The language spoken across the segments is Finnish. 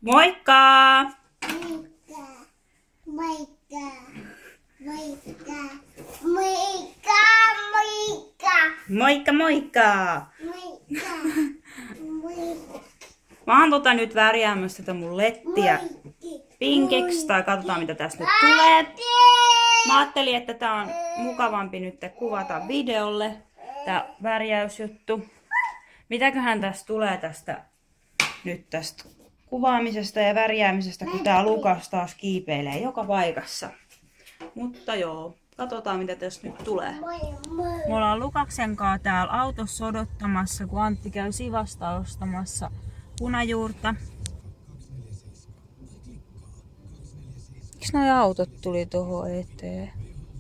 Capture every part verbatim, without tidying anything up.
Moikka! Moikka! Moikka! Moikka! Moikka! Moikka! Moikka moikka! Moikka! Moikka! Mä oon tota nyt värjäämässä tätä mun lettiä pinkiksi, tai katsotaan mitä tästä nyt tulee. Mä ajattelin, että tää on mukavampi nyt kuvata videolle, tää värjäysjuttu. Mitäköhän tästä tulee tästä nyt tästä kuvaamisesta ja värjäämisestä, kun tää Lukas taas kiipeilee joka paikassa. Mutta joo, katsotaan mitä tästä nyt tulee. Me ollaan Lukaksen kanssa täällä autossa odottamassa, kun Antti käy Sivasta ostamassa punajuurta. Miksi noi autot tuli tuohon eteen?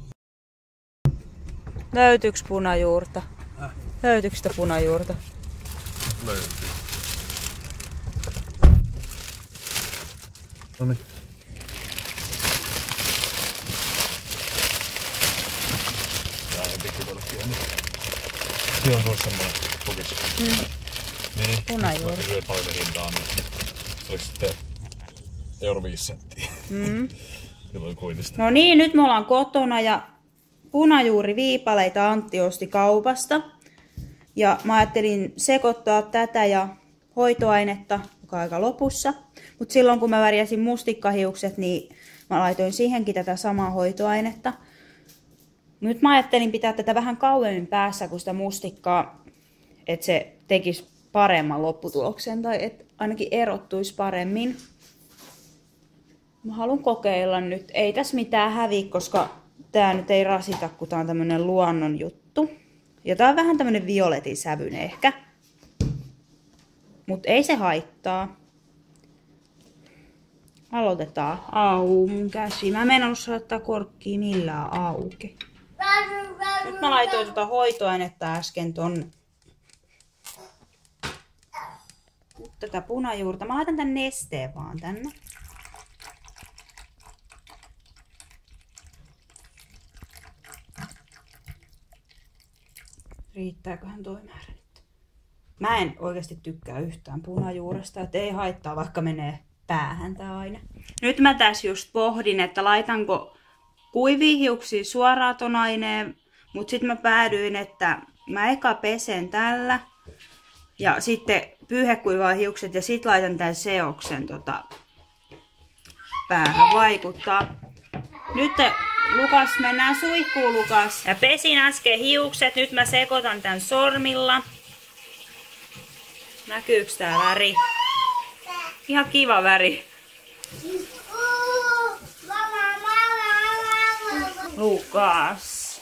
Löytyykö punajuurta? Äh? Löytyykö sitä punajuurta? Löytyy. Noniin. Tää on pikkupolkki on nyt. Siinä on tuossa semmoinen pukis. Mm. Niin. Punajuuri. Jos mä paljon hintaa, niin se olisi sitten euro viisi senttiä. Mm. Silloin kuitista. No niin, nyt me ollaan kotona ja punajuuriviipaleita Antti osti kaupasta. Ja mä ajattelin sekoittaa tätä ja hoitoainetta, joka on aika lopussa. Mutta silloin kun mä värjäsin mustikkahiukset, niin mä laitoin siihenkin tätä samaa hoitoainetta. Nyt mä ajattelin pitää tätä vähän kauemmin päässä kuin sitä mustikkaa, että se tekisi paremman lopputuloksen tai että ainakin erottuisi paremmin. Mä haluan kokeilla nyt. Ei tässä mitään häviä, koska tää nyt ei rasita, kun tää on tämmönen luonnon juttu. Ja tää on vähän tämmönen violetin sävyinen ehkä. Mut ei se haittaa. Aloitetaan. Au, mun käsi. Mä en meinannut saattaa korkkia millään auki. Nyt mä laitoin tota hoitoainetta äsken tonne. Nyt tätä punajuurta. Mä laitan tän nesteen vaan tänne. Riittääköhän toi määrä nyt? Mä en oikeasti tykkää yhtään punajuuresta, et ei haittaa, vaikka menee päähän tää aina. Nyt mä tässä just pohdin, että laitanko kuivia hiuksia suoraan ton aineen, mut sit mä päädyin, että mä eka pesen tällä ja sitten pyyhekuivaa hiukset ja sit laitan tän seoksen tota päähän vaikuttaa. Nyt Lukas, mennään suihkuun Lukas. Ja pesin äsken hiukset, nyt mä sekoitan tän sormilla. Näkyykö tää väri? Ihan kiva väri. Lukas.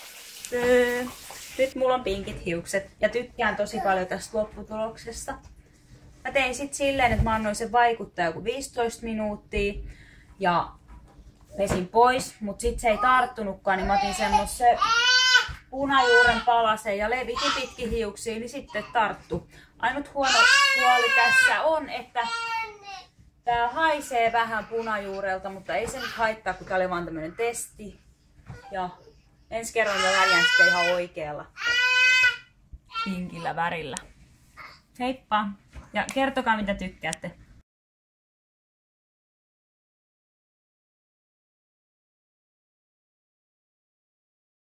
Nyt mulla on pinkit hiukset ja tykkään tosi paljon tästä lopputuloksesta. Mä tein sit silleen, että mä annoin sen vaikuttaa joku viisitoista minuuttia ja pesin pois, mut sit se ei tarttunutkaan, niin mä otin semmosen punajuuren palasen ja levitin pitkin hiuksiin, niin sitten tarttu. Ainut huono puoli tässä on, että tää haisee vähän punajuurelta, mutta ei se nyt haittaa, kun tää oli vaan tämmönen testi. Ja ensi kerran mä värjään sitten ihan oikealla pinkillä värillä. Heippa! Ja kertokaa mitä tykkäätte.